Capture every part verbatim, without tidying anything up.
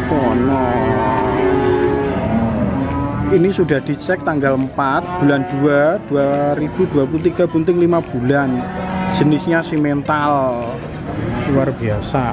Pono. Ini sudah dicek tanggal empat bulan dua dua ribu dua puluh tiga, bunting lima bulan, jenisnya simental, luar biasa.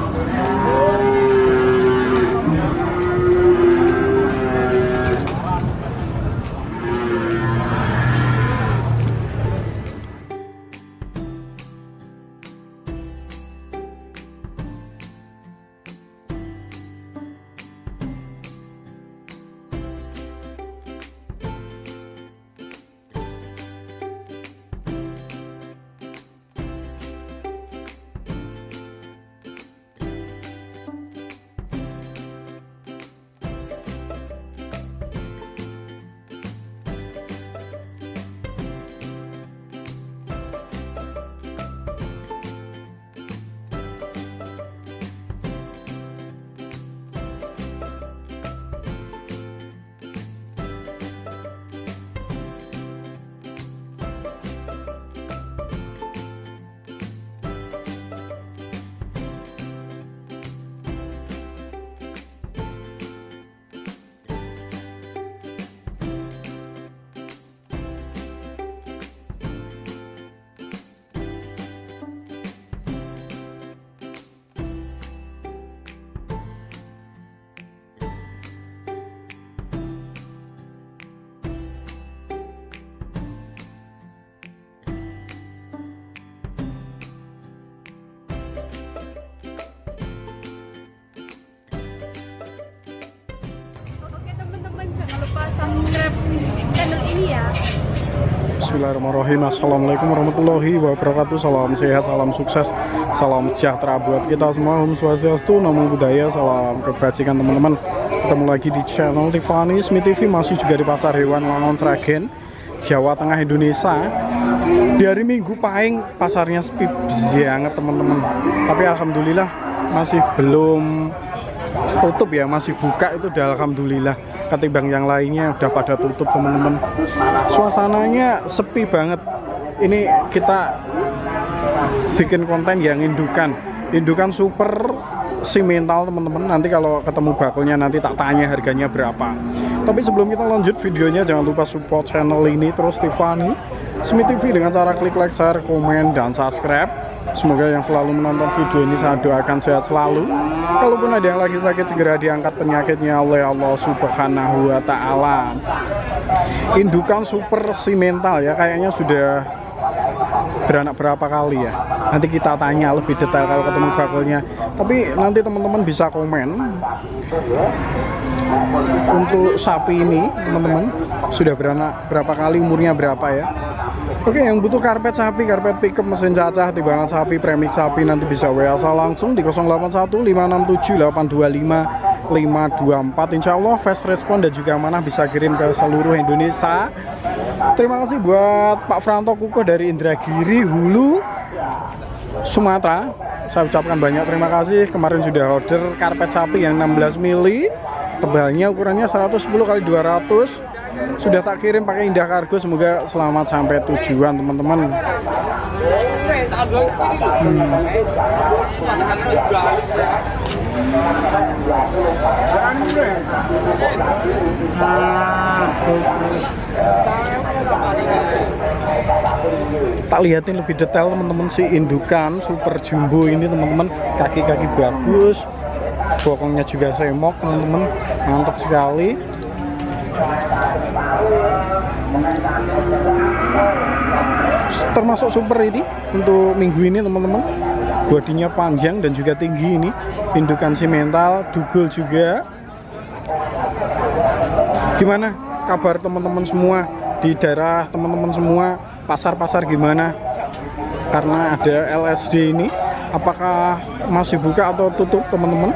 Subscribe channel ini ya. Bismillahirrahmanirrahim. Assalamualaikum warahmatullahi wabarakatuh. Salam sehat, salam sukses, salam sejahtera buat kita semua. Om Swastiastu, Namo Buddhaya, salam kebajikan teman-teman. Ketemu lagi di channel Tiffany Smith T V, masih juga di Pasar Hewan Wangon Sragen, Jawa Tengah, Indonesia. Di hari Minggu paling pasarnya sepi banget teman-teman. Tapi alhamdulillah masih belum tutup ya, masih buka, itu udah alhamdulillah. Ketimbang yang lainnya udah pada tutup teman-teman. Suasananya sepi banget. Ini kita bikin konten yang indukan, indukan super simental teman-teman. Nanti kalau ketemu bakulnya nanti tak tanya harganya berapa. Tapi sebelum kita lanjut videonya, jangan lupa support channel ini terus, Tiffany Smith T V, dengan cara klik like, share, komen, dan subscribe. Semoga yang selalu menonton video ini saya doakan sehat selalu. Kalaupun ada yang lagi sakit, segera diangkat penyakitnya oleh Allah Subhanahu wa Ta'ala. Indukan super simental ya, kayaknya sudah beranak berapa kali ya. Nanti kita tanya lebih detail kalau ketemu bakulnya. Tapi nanti teman-teman bisa komen untuk sapi ini teman-teman sudah beranak berapa kali, umurnya berapa ya. Oke, yang butuh karpet sapi, karpet pickup, mesin cacah, timbangan sapi, premix sapi, nanti bisa W A saya langsung di nol delapan satu lima enam tujuh delapan dua lima lima dua empat. Insya Allah fast respon dan juga mana bisa kirim ke seluruh Indonesia. Terima kasih buat Pak Franto Kuko dari Indragiri, Hulu, Sumatera. Saya ucapkan banyak terima kasih. Kemarin sudah order karpet sapi yang enam belas mili, tebalnya ukurannya seratus sepuluh kali dua ratus. Sudah tak kirim pakai Indah Kargo. Semoga selamat sampai tujuan teman-teman. hmm. Tak lihatin lebih detail teman-teman si indukan super jumbo ini teman-teman. Kaki-kaki bagus, bokongnya juga semok teman-teman, mantap sekali. Termasuk super ini untuk minggu ini teman-teman. Bodinya panjang dan juga tinggi ini. Indukan simental, dugul juga. Gimana kabar teman-teman semua di daerah teman-teman semua? Pasar-pasar gimana? Karena ada L S D ini, apakah masih buka atau tutup teman-teman?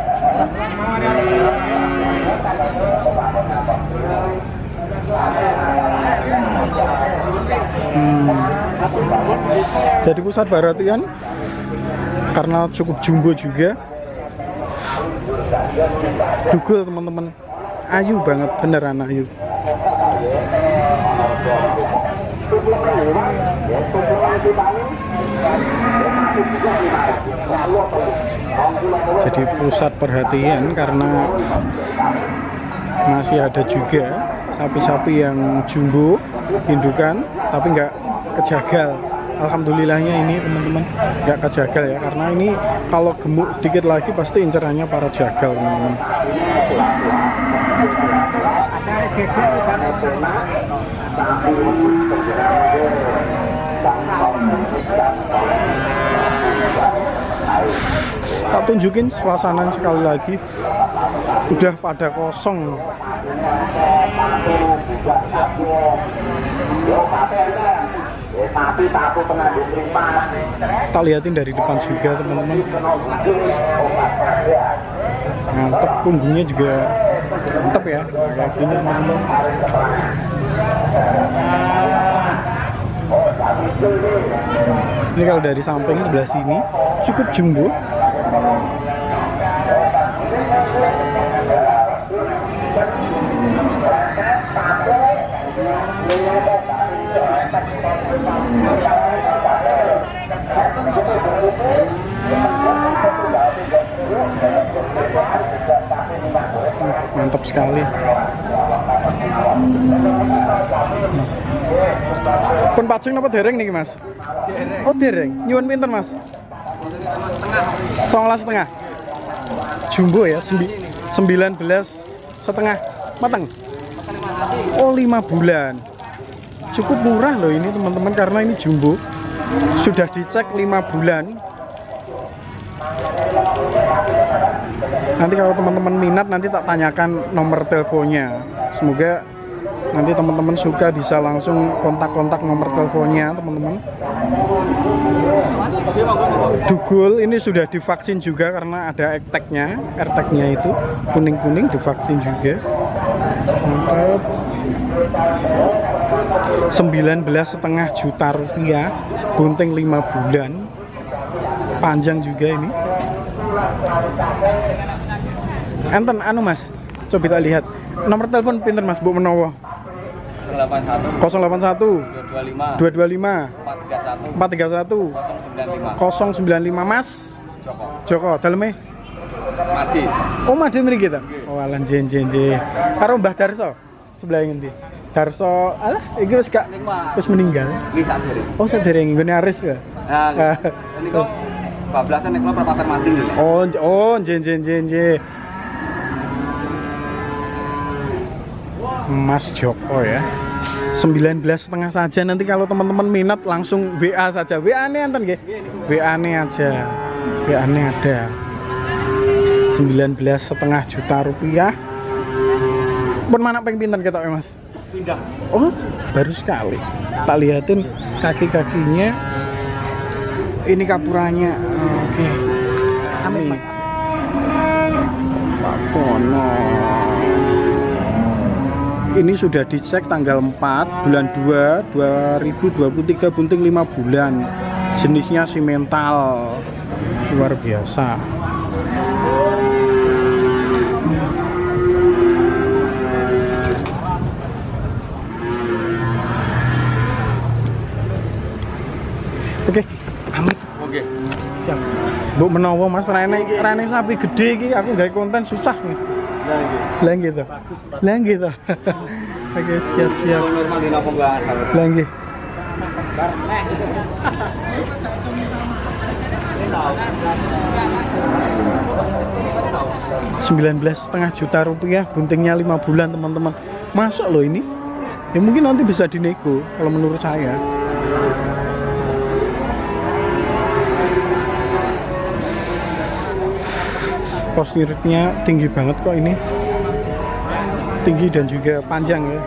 Hmm. Jadi pusat perhatian karena cukup jumbo juga. Dugul teman-teman, ayu banget, beneran ayu. jadi pusat perhatian karena masih ada juga sapi-sapi yang jumbo indukan tapi nggak kejagal. Alhamdulillahnya ini teman-teman nggak kejagal ya, karena ini kalau gemuk dikit lagi pasti incerannya para jagal teman-teman. Tak tunjukin suasana sekali lagi, udah pada kosong. Kita liatin dari depan juga teman-teman. Mantep, punggungnya juga mantep ya, kayak gini teman-teman. Ini kalau dari samping sebelah sini cukup jumbo. Mantap sekali. Pun pacing apa dereng nih Mas? Oh dereng. Nyuwun pinten Mas? Songolas setengah. Jumbo ya, sembilan belas setengah matang. Oh lima bulan. Cukup murah loh ini teman-teman karena ini jumbo. Sudah dicek lima bulan. Nanti kalau teman-teman minat nanti tak tanyakan nomor teleponnya. Semoga nanti teman-teman suka bisa langsung kontak-kontak nomor teleponnya teman-teman. Dugul ini sudah divaksin juga karena ada ekteknya, erteknya itu kuning-kuning divaksin juga. Mantap. sembilan belas setengah juta rupiah, bunting lima bulan, panjang juga ini. Enten anu Mas, coba kita lihat nomor telepon pinter Mas, Bu Menowo. nol delapan satu dua dua lima empat tiga satu nol sembilan lima. Mas Joko, Joko daleme Madi. Oh Madi mriki kita. Oh alan jen jen jen. Karo Mbah Darso sebelah ngendi? Darso, alah iki wis gak wis meninggal. Iki sadere. Oh sadere nggone Aris ya. Nah, niku bablasan nek kula perapatan mati lho. Oh, oh jen jen jen jen. Mas Joko ya, sembilan belas setengah saja. Nanti kalau teman-teman minat langsung W A saja. W A-nya enten nggih? W A-nya aja. W A-nya ada. sembilan belas setengah juta rupiah. Pun mana pengen pinten ketok ya Mas? Pindah. Oh, baru sekali. Tak liatin kaki-kakinya. Ini kapuranya. Oke. Ini Pak Pono. Ini sudah dicek tanggal empat bulan dua dua ribu dua puluh tiga, bunting lima bulan, jenisnya simental, luar biasa. Oke, amit. Oke. Siap. Bu Menowo Mas, rene rene sapi gede iki aku gawe konten susah nih. Lah gitu. Lah gitu. Oke, siap siap. Normal di napa enggak asal. Lah nggih. sembilan belas setengah juta rupiah, buntingnya lima bulan teman-teman. Masuk loh ini. Ya mungkin nanti bisa dinego kalau menurut saya. Posturnya tinggi banget kok ini, tinggi dan juga panjang ya.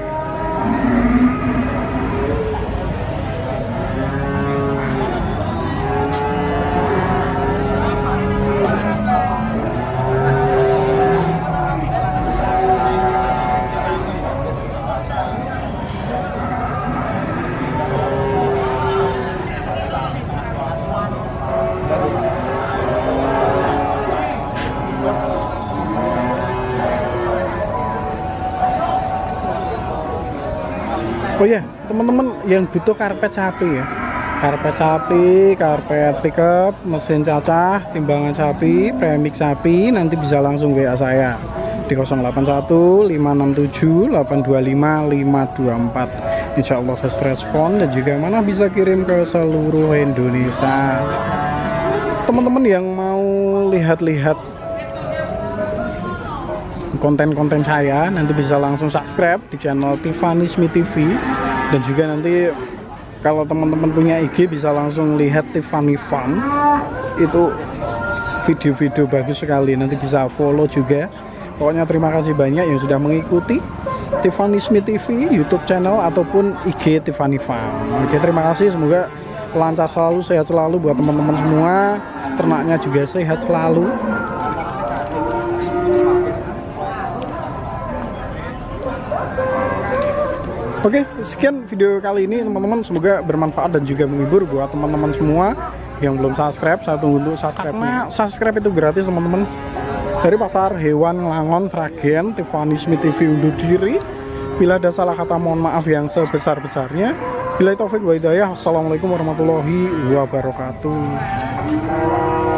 Oh ya, teman-teman yang butuh karpet sapi ya, karpet sapi, karpet pickup, mesin cacah, timbangan sapi, premix sapi, nanti bisa langsung W A saya di nol delapan satu lima enam tujuh delapan dua lima lima dua empat. Insya Allah fast respon dan juga mana bisa kirim ke seluruh Indonesia. Teman-teman yang mau lihat-lihat konten-konten saya nanti bisa langsung subscribe di channel Tifanisme T V, dan juga nanti kalau teman-teman punya I G bisa langsung lihat Tiffany Fun, itu video-video bagus sekali, nanti bisa follow juga. Pokoknya terima kasih banyak yang sudah mengikuti Tifanisme T V YouTube channel ataupun I G Tiffany Fun. Oke, terima kasih, semoga lancar selalu, sehat selalu buat teman-teman semua, ternaknya juga sehat selalu. Oke, sekian video kali ini teman-teman, semoga bermanfaat dan juga menghibur buat teman-teman semua yang belum subscribe. Saya tunggu untuk subscribe, karena subscribe itu gratis teman-teman. Dari Pasar Hewan Langon Sragen, Tifanisme T V undur diri. Bila ada salah kata mohon maaf yang sebesar-besarnya. Bila taufik wa hidayah. Assalamualaikum warahmatullahi wabarakatuh.